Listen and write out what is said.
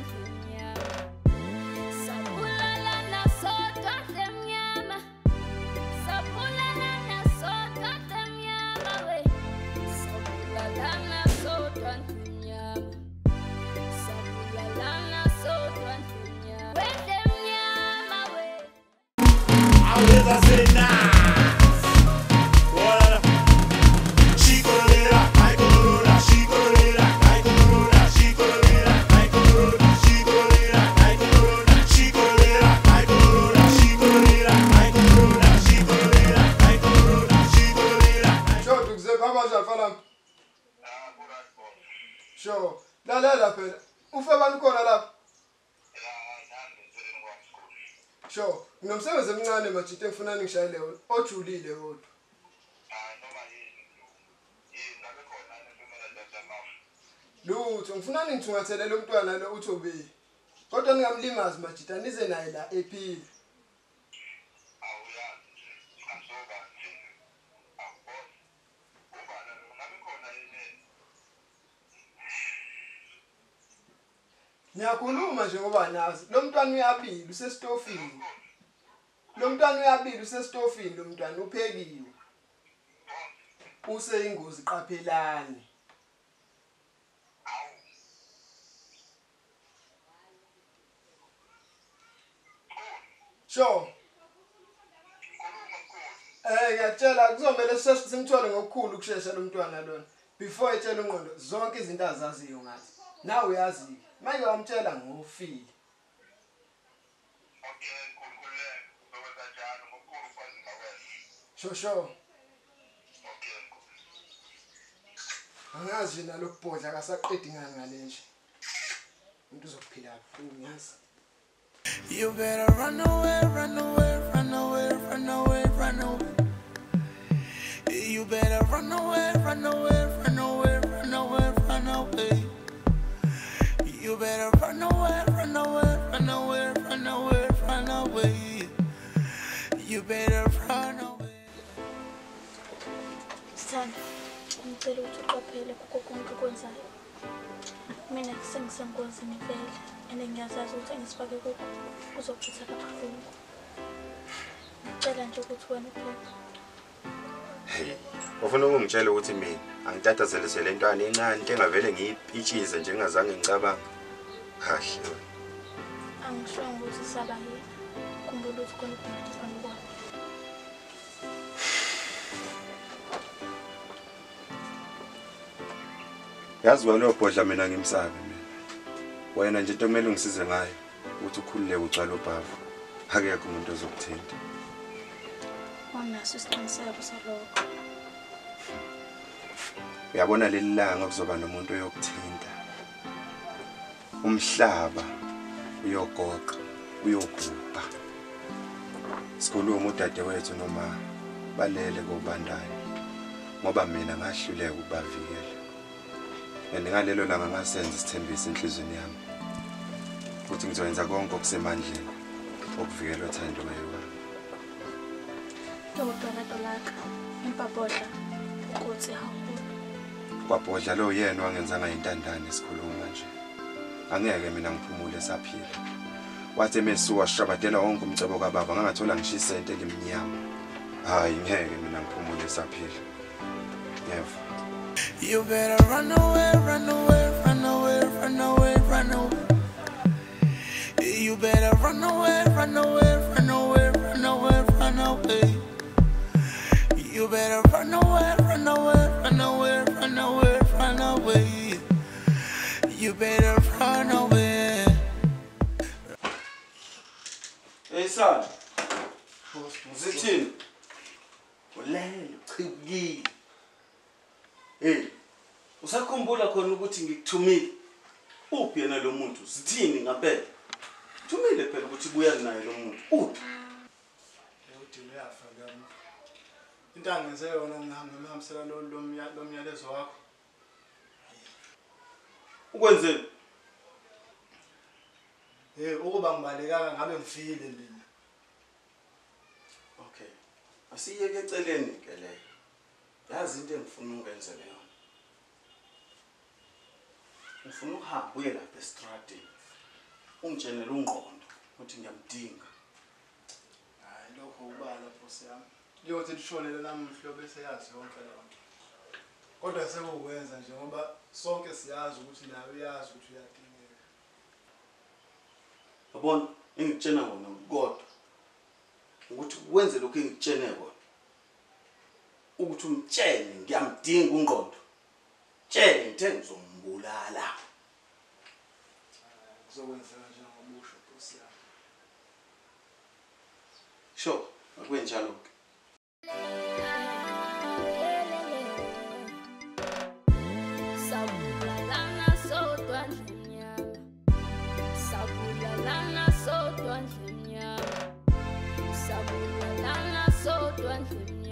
Sure. La phela. Ufebani khona lapha? Sure. Nginomsebenzi emncane majite engifuna ngishayele wona. Ojulile kodwa. Lutho ngifuna ngithungathelele umntwana lo uThobile. Kodwa ningamlimazi majita nize naye la ephile. Ngiyakhuluma nje ngoba nazi lo mntwana uyabili usesitofini. Lo mntwana uyabili usesitofini lo mntwana uphekiwe. Useyingozi qaphelani. Sure. Ngiyatshela kuzomela simthole ngokukhulu ukusheshsha lo mntwana lona before etshela uNgqondo zonke izinto azaziyo ngathi. Nawe uyazi. Manje wamtshela ngofile. Okay, khululeka uzokwenza njalo ngokukhulu kwazi ngawena. Sure. Okay. Angazi nje nalokubhodla akasaqedi ngale nje. Umuntu uzophila ngiyazi. You better run away, run away, run away, run away, run away. You better run away, run away, run away, run away, run away. You better run away, run away, run away, run away, run away. You better run away. Son, ngicela ukuthi uqaphele kukho konke okwenzayo. Mina sengisengozini vele, ngiyazazi ukuthi ngisifake kukho kuzokuchitha kabuhlungu. Ngicela nje ukuthi wena uphephe. Hey, ufuna ukungitshela ukuthi mina angitatazele le ntwana encane into engavele ngiyipitchize nje ngingazange ngicabanga. Kahle. Angishongo ukuthi saba yena. Khumbula ukuthi khona ukubhekana kwakhe. Yazi wena obhodla mina ngimsabe mina. Wena nje into kumele ungisize ngayo ukuthi ukhululeke ucala ubhavu. Akekho umuntu ozokuthinta. Wanaso isiqiniseko salokho. Uyabona leli langa kuzoba nomuntu oyokuthinta. Umhlaba uyogoqa, uyobhubha. Sikhuluma udade wethu noma balele kobandayo. Ngoba mina ngahluleka ukubavikela. Ngalelo langa ngasenza isithembiso enhlizweni yami. Futhi ngizoyenza konke okusemandleni ukuvikela uthandiweyo wami. Dolaka, impabodla ukuthi hawukhulu. Kwabhodla lo yena wangenza ngayintandane sikhuluma nje. Angeke mina ngiphumule saphila. Wathi mesuka shabadela wonke umcebo kaBaba ngangathola ngisho isente elimnyama. Hayi ngeke mina ngiphumule saphila. Yebo. You better run away, run away, run away, run away, run away. You better run away, run away, run away, run away, run away. You better run away, run away, run away, run away, run away. You better run away. Hey son. Zithini? Ulele uchibukile. Hey. Usakhumbula khona ukuthi ngikuthumile. Uphi yena lo muntu? Zithini ngaphela? Thumile phela ukuthi buya naye lo muntu. Uphi? Udile yafa ngami. Into angenze yona ngihambisela lo myalezo wakho. Ukwenzeni? Ukuba ngibalekanga ngabe ngifile mina. Okay. Asiyeke eceleni ke leyo. Yazi into engifuna ukwenza yona. Ngifuna ukuhamba uye lapha estradini. ungitshenele ungqondo ukuthi ngiyamdinga. Hayi lokho ubala Nkosi yami. Liyothi lishonele namuhla bese yazi yonke le nto. Kodwa sekukwenza nje ngoba sonke siyazi ukuthi nawe uyazi ukuthi uyadingeka. Yabona engitshena kona kodwa ukuthi wenze lokho engitshene kona. Ukuthi umtshele ngiyamdinga ungqondo. Tshele ngithe ngizombulala. Kuzokwenzeka njengobusho Nkosi yami. Sho, akwenjalo ke. Sabulalana sodwa ndlenyama. Sabulalana sodwa ndlenyama. Sabulalana sodwa ndlenyama.